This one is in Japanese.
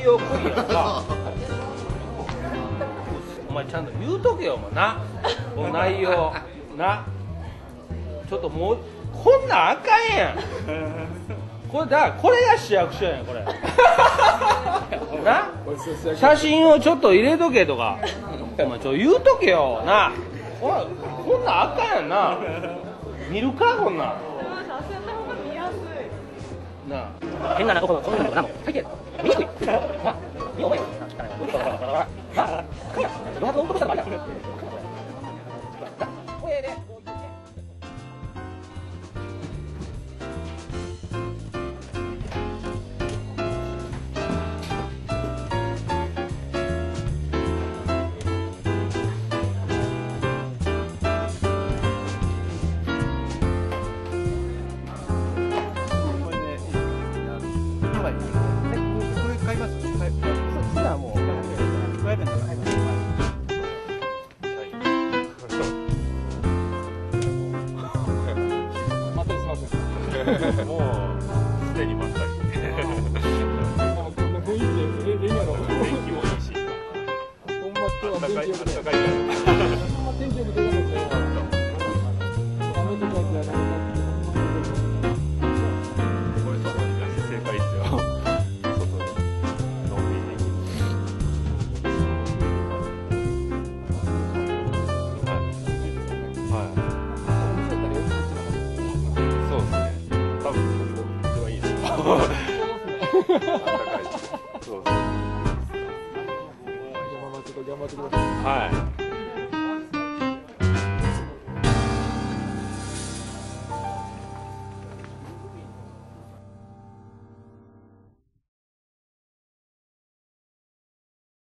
内容濃いやんか。お前ちゃんと言うとけよ、お前な。この内容な。ちょっともうこんなんあかんやん。これだからこれが市役所やんこれ。な。写真をちょっと入れとけとか。お前言うとけよな。こんなんあかんやんな。見るかこんなん。なあ。変なこのそういうのなの。最低。見にくい。な。見思い。余白を落としたらあれや。 もうすでにばっかり。雰囲気でいいやろ。天気もいいし。ほんま今日は天気良くて。ほんま天気良くていいんですよ。雨とかじゃなくてこれ外に出して正解ですよ。外でのんびりできる。はい。そうですね。多分ここ一番いいですよ。そうですね。頑張ってください。はい。